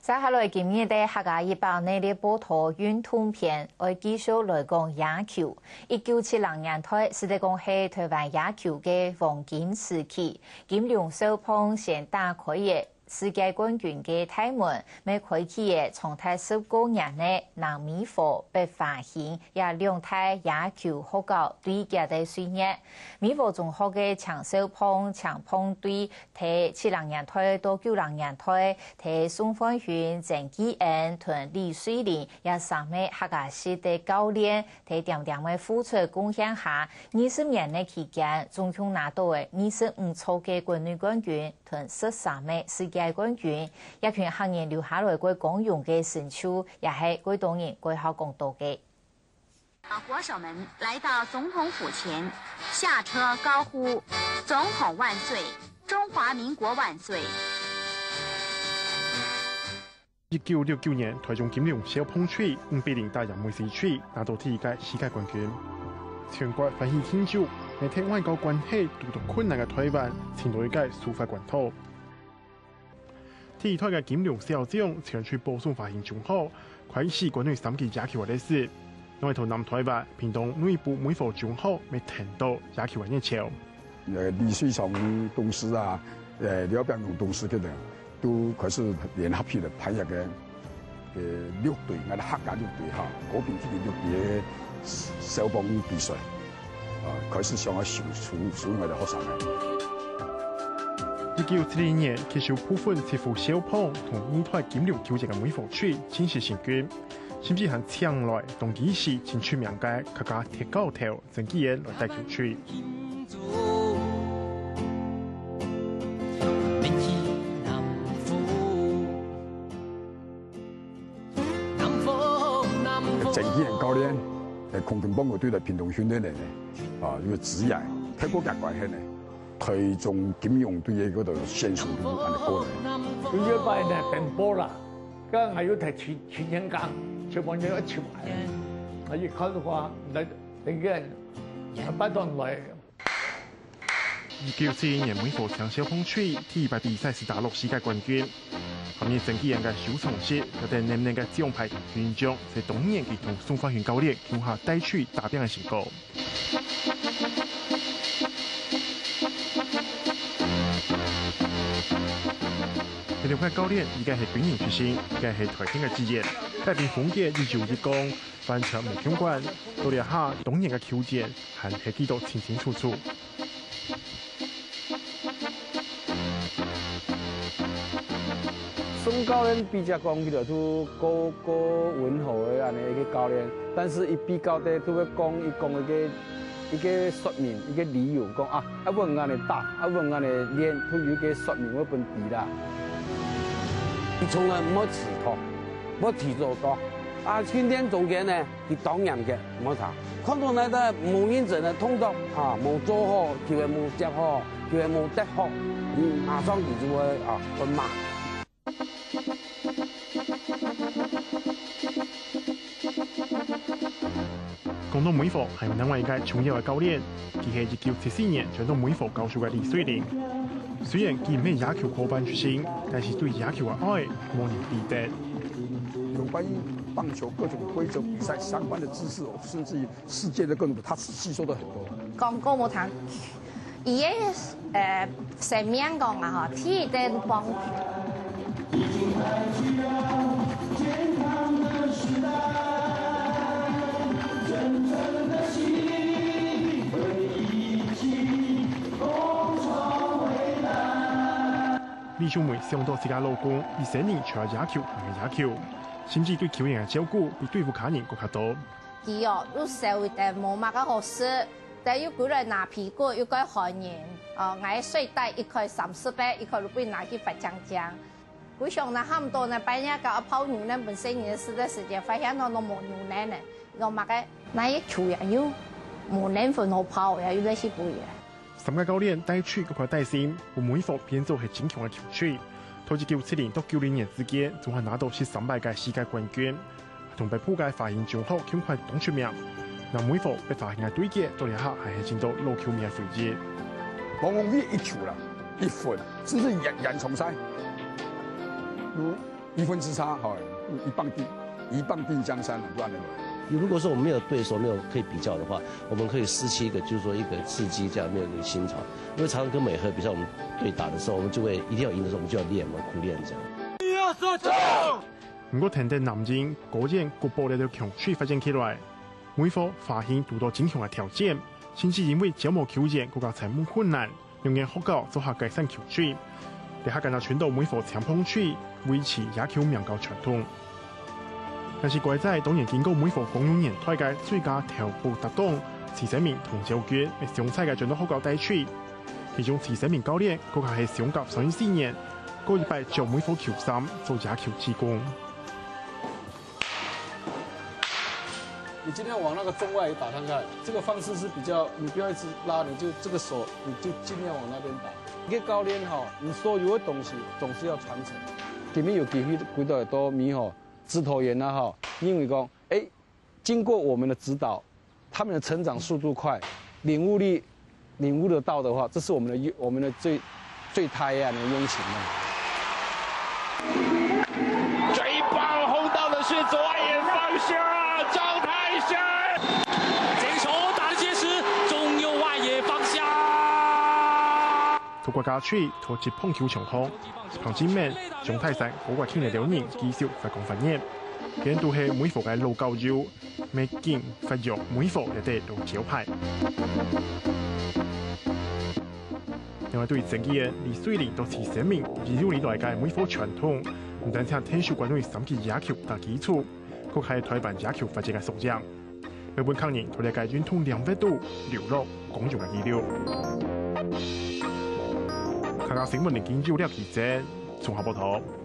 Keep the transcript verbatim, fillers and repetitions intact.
接下來今日的客家一百內的報道運動片，我繼續來講野球。一九七零年代是得講係台灣野球嘅黃金時期，金龍少鵬先打開嘅世界冠軍嘅大門，未開啟嘅從太十九年內南美火被發現，也兩大野球學校對家的水熱。美火中學嘅長少鵬長鵬隊，喺七零年代到九零年代，喺宋芳雲、鄭基恩同李水林也三位客家系的教練，喺點點嘅付出貢獻下，二十年嘅期間，總共拿到嘅二十五座嘅國內冠軍同十三枚世界冠軍，一群行業留下來過光榮嘅成就，也係過當年過後講到嘅。 國手們來到總統府前，下車高呼“總統萬歲，中華民國萬歲”。 一九六九年，台中金龍少鵬隊五比零打贏梅西隊，拿到第一屆世界冠軍。全國歡喜慶祝，每天外交關係遇到困難嘅台灣，前到一屆司法關頭。第一台嘅金龍少將前去保送發現中學，開始國內三級野球嘅歷史。因為同南台灣屏東內部每所中學未聽到野球嘅熱潮。 誒李水松董事啊，誒廖炳榮董事嗰度都開始聯合起來派一個誒六隊，我哋客家六隊嚇，嗰邊啲六隊少鵬比賽，啊開始向我選出屬於我哋學生嘅。 一九七零年，接受部分支付少鵬同二台金龍球隊嘅每所隊正式成軍。甚至係搶來同幾時前出名嘅客家鐵教頭鄭基恩來帶球隊。 鄭基恩教練係空軍幫我隊嚟屏東訓練嚟嘅，啊，呢個指引睇嗰日關係咧，台中金龍隊嘅嗰度線數都按過嚟。 佢一班人訂波啦，咁係要睇全全人間。全部人一齊埋，我一看的話，那那個班長來。 一九四一年，每所長少鵬隊第一擺比賽是打落世界冠軍。後面鄭基恩嘅小重視，有啲年年嘅獎牌勳章，係當年佢同宋芳雲教練共下帶隊打拼嘅成果。佢兩位教練而家係軍人出身，而家係台青嘅職業。帶領紅嘅一朝一光，翻場無相關，到了下當年嘅球戰，還係記得清清楚楚。 宋教練比較講起來都高高溫和嘅安尼一個教練，但是伊比較的都會講伊講一個一個說明一個理由，講啊，一問安尼打，一問安尼練，佢有一個說明嗰本底啦。伊從來冇辭託。我提早到，啊，訓練中間呢，佢當然嘅冇錯。看到那個冇認真嘅動作，啊，冇做好，叫佢冇接好，叫佢冇得好，嗯，馬上佢就會啊去罵。 講到每課係另外一個重要嘅教練，佢係一九七四年轉到每課教書嘅李水林。雖然佢唔係野球科班出身，但是對野球嘅愛無人比得。 有關於棒球各種規則比賽相關的知識，甚至於世界的各種，他吸收得很多。 講過冇談，伊嘅誒成面講啊，嗬，體育的幫。 李秀梅上到自家老公，二十年除了野球同埋野球，甚至對球員嘅照顧比對付家人更加多。 佢哦，都社會誒冇乜個好事，但係要過來拿屁股，要該害人。哦，捱水袋一塊三十八，一塊都俾拿去發獎獎。佢上那咁多呢，半夜搞泡牛呢，本身嘅事嘅時間，發現到都冇牛奶呢，我乜嘅那一球也有冇奶粉好泡，也有那些不嘢。 三個教練帶隊嗰塊帶線，我每課變做係堅強嘅球隊。從一九七零到九零年之間，仲係拿到十三屆世界冠軍，同被鋪界發現中學強快當出名。嗱，每課被發現嘅對決，到嚟下係係見到老球迷嘅回憶。 我講呢一球啦，一分，甚至人人重賽。如一分之差，哈，一棒定一棒定江山，乱了。 如果说我们没有对手，没有可以比较的话，我们可以失去一个，就是说一个刺激，这样没有一个心潮。因为常常跟美和比赛，我们对打的时候，我们就会一定要赢的时候，我们就要练嘛，苦练这样。一二三，走！ 不过，天地男人果然局部的强势发展起来，每科发现遇到真强的挑战，甚至因为招募球员更加采募困难，用眼学校做下改善球队，在下更加传到每科强碰区，维持野球名教传统。但是怪在当年经过每科公用年代嘅最佳调布搭档，徐世明同周杰係上赛嘅進到學校帶區，其中徐世明教練佢係上甲上四年，嗰一擺就每科球衫做野球之功。 你今天往那个中外打看看，这个方式是比较，你不要一直拉，你就这个手，你就尽量往那边打。一个教練哈，你所有的東西總是要傳承。今面有機會幾多多米吼。指頭員啊哈，因為講，哎，經過我們的指導，他們的成長速度快，領悟力領悟得到的話，這是我們的我們的最最太陽的用情啊。 這一棒轟到的是左眼方向，張泰山，這個球打得結實，中右外野方向。 透過家區投接碰球場項。彭志明、張泰山嗰個傾嚟兩年繼續發光發熱，佢都係每科嘅老教友，未見發育每科亦都係老招牌。另外對整嘅李水林到徐世明二十年代嘅每科傳統，唔單止係天數關於三級野球打基礎，佢係台灣野球發展嘅素養。日本抗人同嚟嘅運動兩百度流落公眾嘅資料。香港新聞連研究了記者綜合報道。